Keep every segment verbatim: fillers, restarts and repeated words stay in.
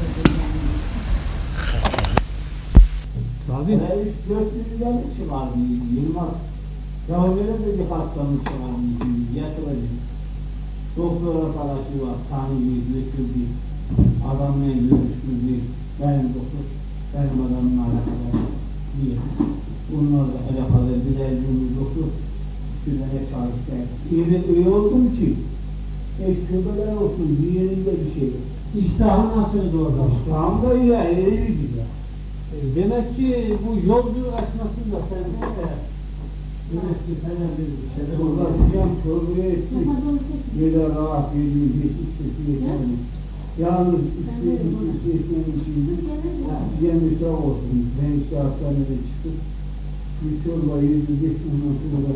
Tabii. üç dört yüzden kişi vardı Yılmaz. Cahilere de bir hastalık vardı. Yatıracak. Doktor arkadaşı var. Tanrı'yı götürdü. Adamla görüştürdü. Benim doktor. Benim adamla alakalı diye. Bunlar da alakalı birer günlük doktor. Şuraya çalıştı. İyi, iyi oldum ki. Eşkıbeler olsun. Bir yerinde bir şey. İştahın nasıldı orada? İştahım da iyi. İyiydi ya. E, demek ki bu yolculuk esnasında sen de demek ki sana bir şeyler oldu. Uğraşacağım, çorbaya ettik. Böyle rahat yediğim geçik sesi yeterli. Yalnız üstü yetmeyen içinde yemiş sağ olsun. Ben işte hastanede çıktım. Bir çorba yedik, ondan sonra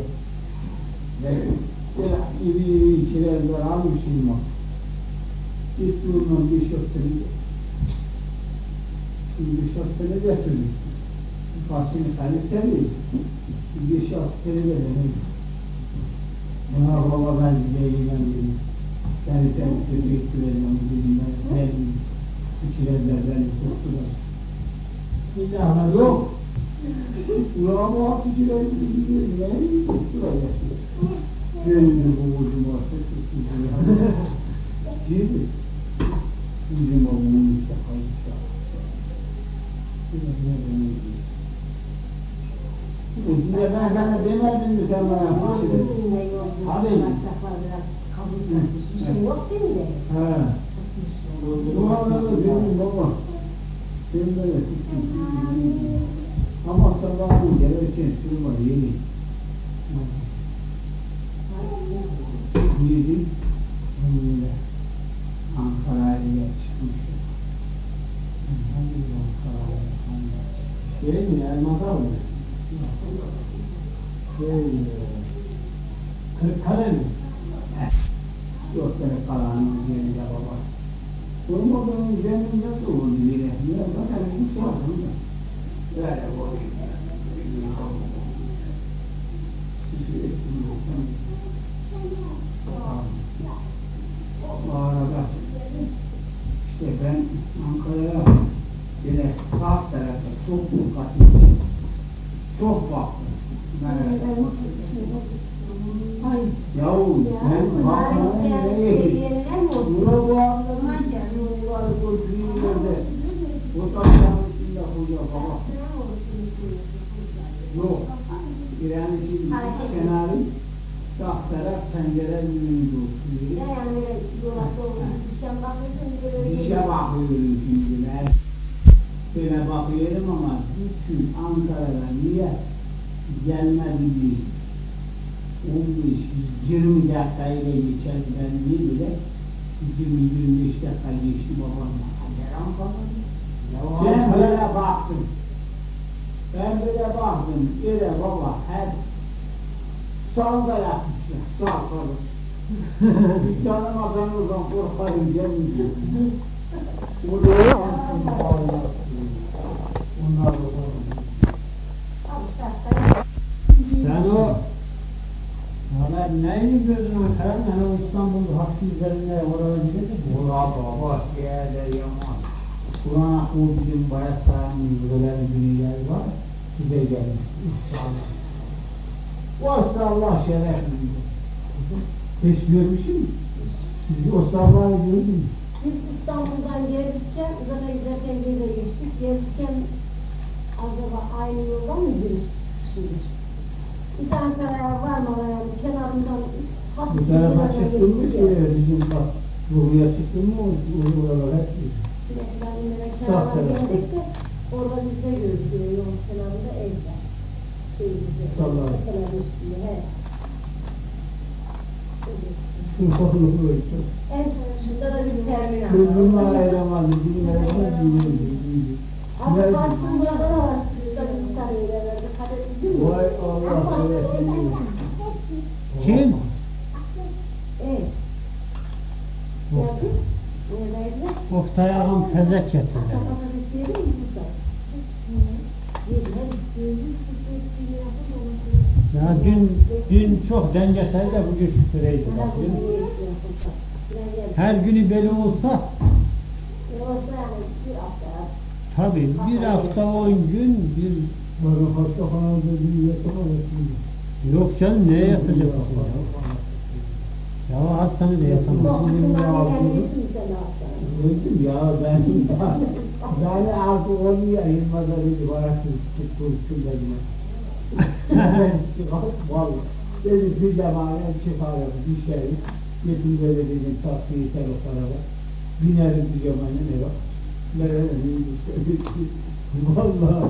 böyle iri iri içilerler almışım bak. Gitti ondan bir şartını bir şartını getirdim. Farsını seni sevdim. Bir şartını verelim. Bana baba ben gideyim dedim. Seni sevdim, bekliyorum dedim. Ben içilerler beni tuttular. İlahlar Yok. Ulan bu hafif içilerler dedim. Beni tuttular. Gönlümü bu ucum artık tuttular. Gibi. Ucum oğlum işte kayıtlar. Üstüne ben sana demedim mi sen bana? Hadi. Bir şey yok değil mi? He. Bu arada benim baba. Sen böyle tuttum. Ama sabahın gelirken sürma yeni. Yedi. Önüyle. Ankara'ya çıkmış. Hangi Ankara'ya? şey mi? Elmada mı? Şey, Kırıkkale mi? Yok böyle kalanın üzerinde baba. Durmadan üzerinde doğru diye. Ya zaten bir şey yaptım da. Böyle koyayım ya. O arada işte ben Ankara'ya böyle sağ tarafa çok dikkat ettim. Çok baktım. Yahu ben baktım nereye gittim? Buna bu anlamda gittim var bu düğünlerde. O taşların içinde hoca baba. Yok. Yani şimdi kenarı sağ taraf pencere yönünde oturuyor. Dişe bakıyorum şimdi ben. Böyle bakıyorum ama bütün Ankara'da niye gelmedi bir on beş yirmi dakikayla geçer ben değil bile yirmi yirmi beş dakika geçti babamla. Gel Ankara'da. Ben böyle baktım. Ben böyle baktım. Böyle baba hep sağda yapmışlar. Sağ kalır. Bir tanımadığınızdan korkarım gelmiyor. Bu da onlar da Sen o haber neyini gözüne bakar? Yani o İstanbul hakkı üzerinde oraya gidelim. Ulan baba yerde yaman. Ulan o bizim bayatlarının böyle günler var. Size gelmiş. O asla Allah şeref veriyor. Hiç görmüşsün mü? Siz o sabahı gördün mü? Biz İstanbul'dan gelirken, zaten giderken geri geçtik. Gelirken acaba aynı yoldan mı giriştik? Bir tane Ankara'ya varmadan kenarından Bu tarafa çıktın mı ki bizim bak buraya çıktın mı o buralar hep Sağ geldik de orada bizde gözüküyor yol kenarında evler. Şey bize. Sallar. Kenarın üstünde he. Şimdi kokulu koydu. En dışında da bir terminal var. Kızımla ayıramazdı. Bizim ayıramazdı. Ama baktım burada da var. Dışta bir tane yerlerde kadetti mi? Vay Allah öğretmenim. Kim? Evet. Geldi. Neredeydi? Oktay Ağam tezek getirdi. Kapatmak isteyelim mi burada? Yediler, isteyelim. Ya dün, dün çok dengesel de bugün şüküreydi. Bak, dün. Her günü böyle olsa olsa yani bir hafta. Tabii bir hafta on gün bir Böyle hastahanede bir yatama yapıyor. yok canım neye yatacak ya? Ya hastanede yatamaz. Dokuzundan gelmişsin sen hastaneye. Öldüm ya ben yani artık onu ya Yılmaz'a dedi bana kurtulsun dedim. Vallahi dedim bir zamana çıkarım bir şey yetim böyle dedim taksiyi sen o tarafa binerim pijamayla ne var nereye vallahi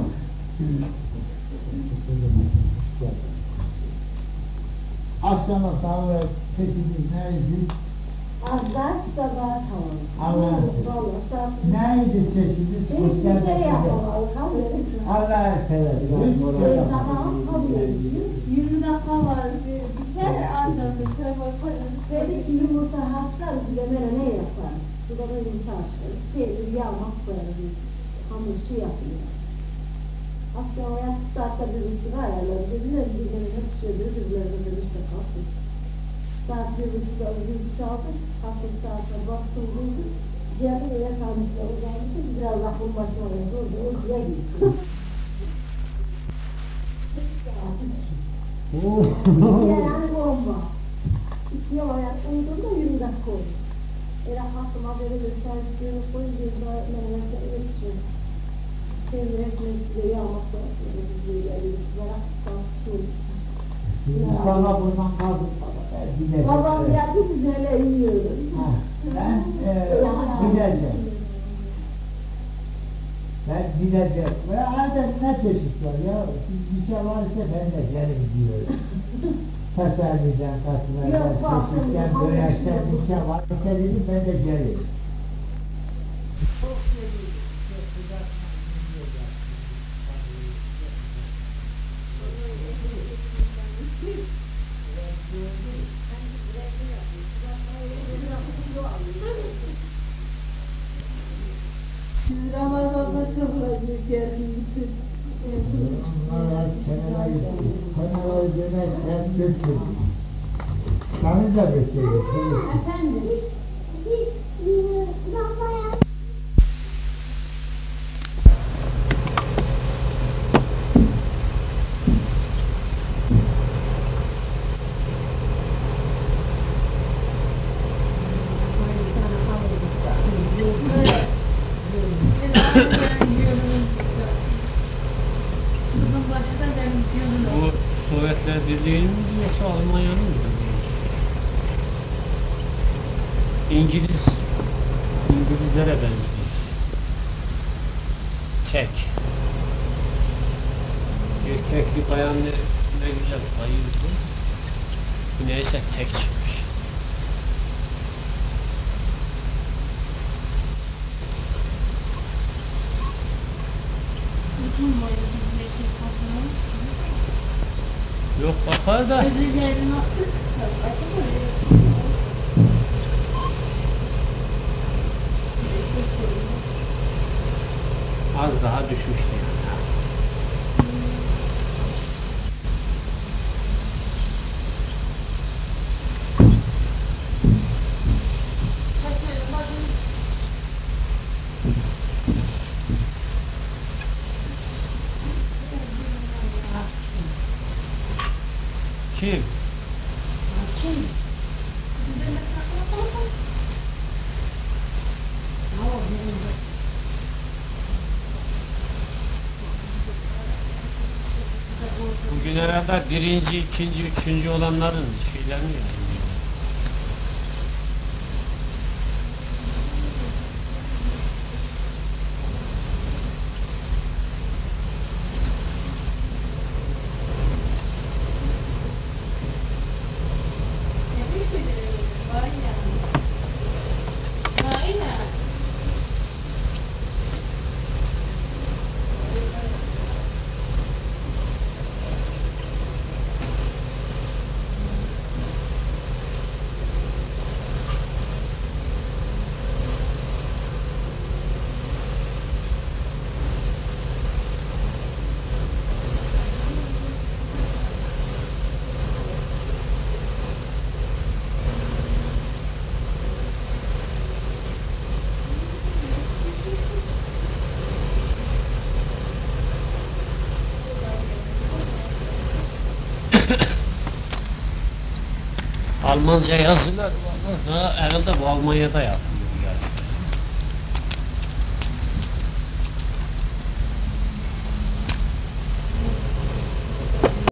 akşama sonra sesimiz neydi? Azlar sabah tamam. Allah. Vallahi Neydi sesimiz? hiçbir şey yapamam. Allah'a seversen. yirmi dakika var. Biter anlamda telefon koyarız. Dedik ki yumurta haşlar, bir de böyle ne yapar? Bir de böyle yumurta haşlar. Peynir, yağmak koyarız. Hamur şu yapıyor. Akşama yatıp saatte bir buçuk ayarlar. Dediler ki bizleri hep söylüyor, bizleri de işte kalkın. Saat bir buçukta uzun çaldı. Hafta saatte bastım buldu. Geldi öyle kalmışlar uzanmışız. Biraz aklım başıma oldu. O diye gitti. Yani bomba. İkiye ayak uyduğunda yirmi dakika oldu. Öyle aklıma böyle bir servislerini koyunca da meğerse iletişim. Kendi ekmekle yağmak da bizleri yarıyorduk. Kalkışıyoruz. Sonra buradan kaldık baba. Babam geldi biz öyle yiyoruz. Ben e, gideceğim. Ben gideceğim. Ve adet ne çeşit var ya? Bir şey varsa ben de gelip gidiyorum. Tasarlayacağım, tasarlayacağım, çeşitten, börekten bir şey varsa dedim ben de gelirim. Siz Ramazan'da çok acı geldiniz. Onlar kenara gitti. Kenara yemek hep götürdü. Beni de götürdü. Efendim? Bu Sovyetler Birliği'nin mi yoksa Almanya'nın mı? İngiliz İngilizlere benziyor. Tek. Erkekli bayan ne, ne güzel bayıldı. Bu neyse tek çıkmış. Yok bakar da Öbürleri nasıl? az daha düşmüştü yani. Kim? Kim? Bugün herhalde birinci, ikinci, üçüncü olanların şeylerini yayınlıyor. Almanca yazılar var orada, herhalde bu Almanya'da yazdı.